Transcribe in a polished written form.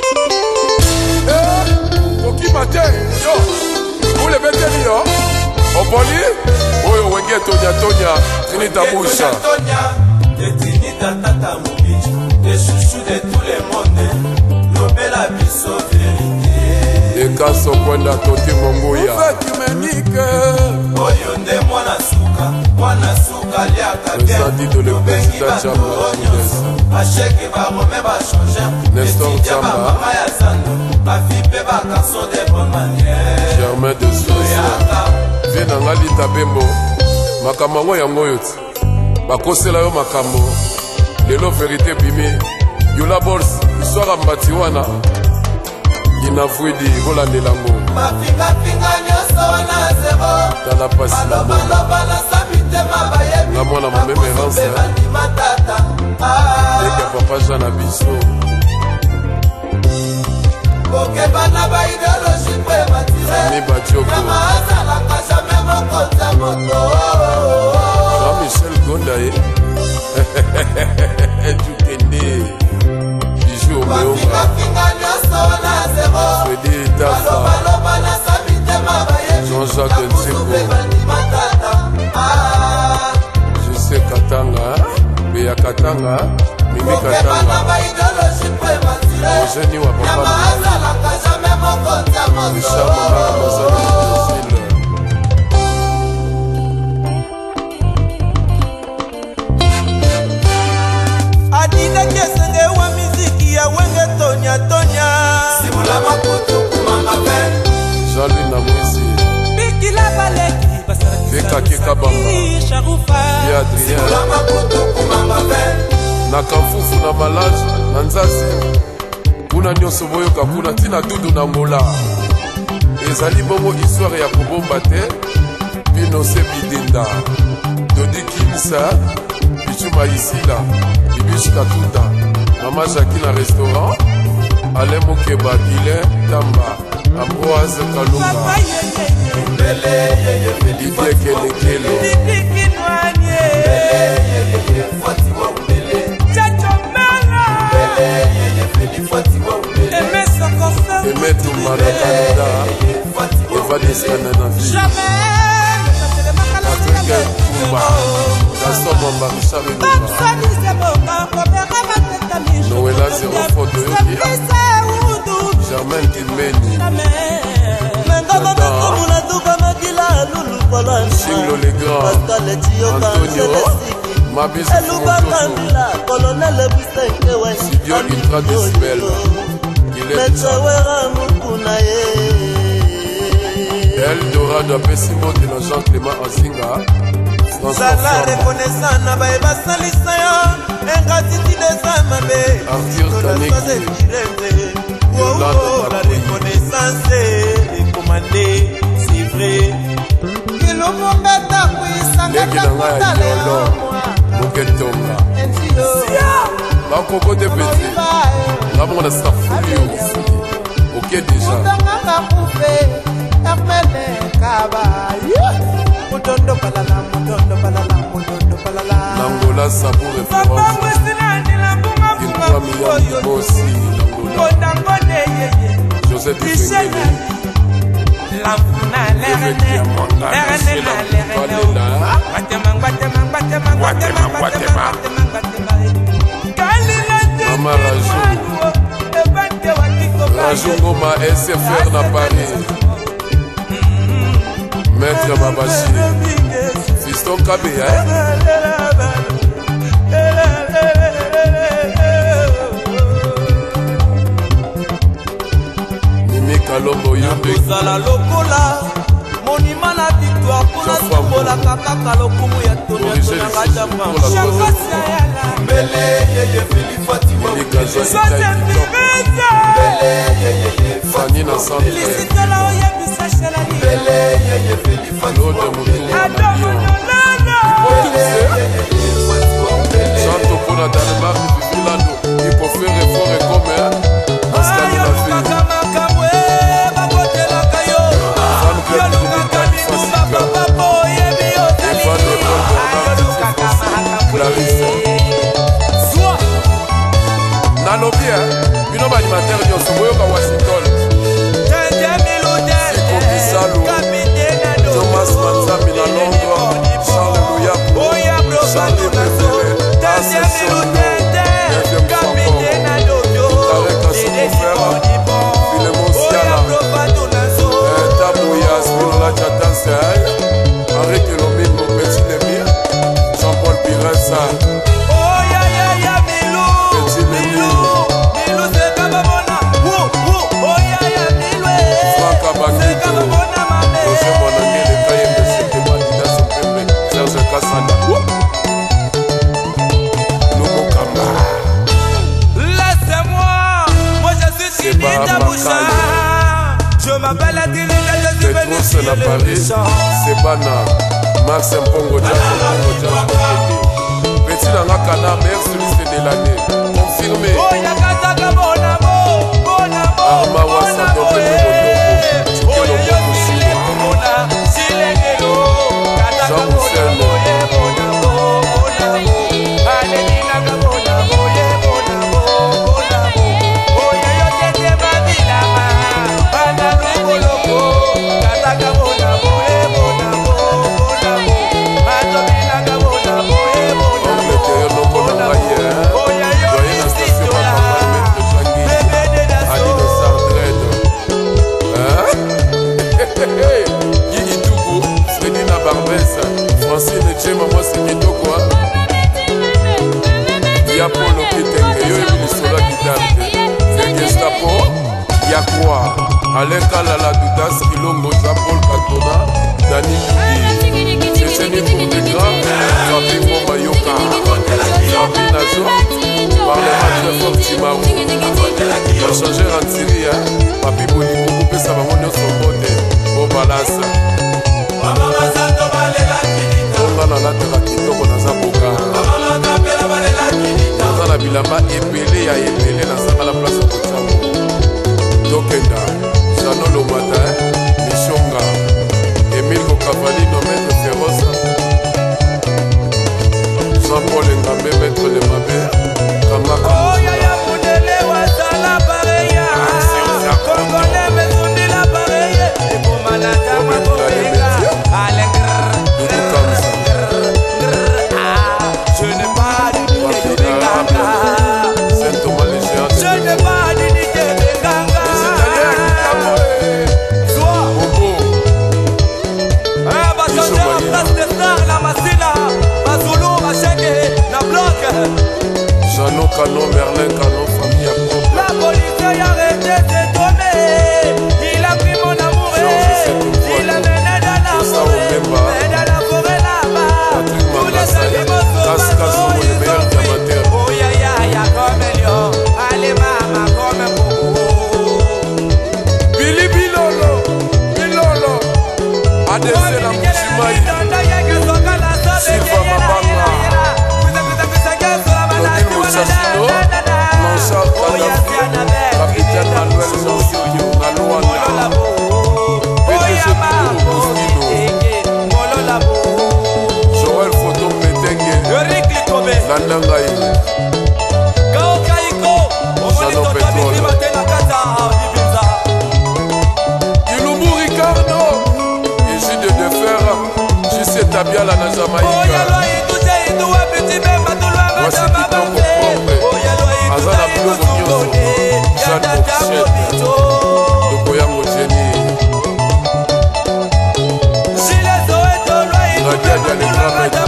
Koki Mate, yo, vous le mettez yo. Opoli, oyo wenge Tonya, Trinita Moucha. Tinita Tata Moubidji, les chouchous de tous les mondes. Lobela biso vérité. Ekaso kwenda Toti Mongoya. Oyo nde mwana suka liaka bien. Président le président Chamba. Bacheke barome bachanger. Nestor Chamba. Bafipe bakarson de bonne manière. Germain de Sousa. Viens ngali tabembo. Makambo ngo yango yoti. Bakosela yo makambo. Lelo vérité bimi. Yola Bols, histoire mbati wana. Inafwidi kolandela ngo. Mafinga nyonso wana zero. Tala pasi na mona. Na mwana mameme ransa. Eka papa Jana biso. Kokebana ba idéologie pe matire. Ni Badioko. Kama azalaka jamais mokonza moto. Jean-Michel Gondaye. Dukende. Bijou Omeoba. Freddy Tafa. Jean-Jacques Nzeko. José Katanga. Béa Katanga. Mimi Katanga. Eugénie wa papa Richard Mama Mazali Brésil. Adina kesenge wa miziki ya wenge Tonya Simula makutu kumanga ben Jean-Louis Namwisi Bikila baleki Beka Kekabamba Charoufa Adrien Simula makutu kumanga ben na Kamfufu na Malage na Nzazi kuna nyonso boyoka kuna tina dudu na ngola ezali bongo histoire ya kobomba te bino se bidenda Dodi Kimsa Bichu Maïsila Bibish Katunda Mama Jackie na restaurant Alain Mokeba Guilain Tamba Ambroise Kalunga Didier Kelekelo Aimé Toumana Canada Evadis Kananavi Patrick Koumba Gaston Mwamba Richard Elouba Noëlla 0 Foto Yoki Germaine Kimeni Chinglo Legrand Antonio Mabizu Fumototo Sidio Ultra Decibel Eldorado apesi mbote na Jean-Clément Azinga Zala reconnaissant na bae basalisa yo ingratitude eza mabe Arthur Kaneki La reconnaissance est commandée, c'est vrai. Legi na nga ya Yolo Moketonga Bakoko de Pete Ramon na Safulio Ok déjà Nangola Sabou référence Kimpa Miyam Bossi Nangola José Dufengele Mama Rajou Ngoma SFR na Paris Maître Babachi Fiston Kabea Mimi Kalombo Yombe Kozala lokola monima na victoire pona tombola kaka lokumu ya Tonya Mbele yeye Feli Fatima Fanny na centre Mbele yeye Feli Fatima Chanto Pona Danemark Vilano il faut faire effort et commun parce que la vie Clarisse Nalobia, bino ba baanimateur nyonso boyoka Washington Siko Bisalu Thomas Manzambi na Londres Charles Luyaku Charlie Befele Tasse Sondo Evium Fambo Tarek Asokofera Filemon Siala Tabouya Spinola Jatanse Henri Kelomine mon petit Lémi Jean-Paul Piressa Je m'appelle Adirika, je suis venu sur le champ. C'est Bana, Max Mpongo, Petit Nangakana, meilleur soliste de l'année. Confirmé. Arma Wassa, Jean Roussel. Francine Tchema, moi c'est Kitoko. Y'a Polo Kitenge, yo Emile Sola Kidante. C'est Gestapo, y'a quoi? Alain Kalala Doudas, Kilongo, Jean-Paul Cantona, Dani Yuki. C'est Chéni pour des grands, Rabi Momayoka, Rabi Nazo, Parlement Fort Timaou. On changer en Syrie, Papi Boliko, couper sa maman de son côté, au balance. Tonga na lataka kitoko naza boka naza na bilamba ebele ya ebele nazanga la place ya kotamo tokenda Jano Lomata Mishonga Emile Cavalino Maître Féroce Jean-Paul Ngambe Maître de Mabé Kamaka Jeannot Canon, Merlin Canon, famille à propre. La police a arrêté cet homme. Il a pris mon amour. Il a mené dans la forêt. Mais dans la forêt là-bas, tous les animaux sauvages. Le meilleur amateur. Oh ya ya ya comme un lion. Allez mama comme un bobo. Billy Bilolo, Bilolo. ADC la Mouchimaï. Silva Mabanga. Sassino, Blanchard Kadafi, Capitaine Manuel Jean-Sio, Nalouana, PDG Moustino, Joël Photo Metenge, Nandangaï, Jano Pétrole, Ilumbu Ricardo, Égide de Fer, JC Tabiala na Jamaïca. Voici Kitoko propre, Azana Bilongo Nyoso, Jeanne Boxchette, Dokoyango Jenny, Nadia Dialé Gramet.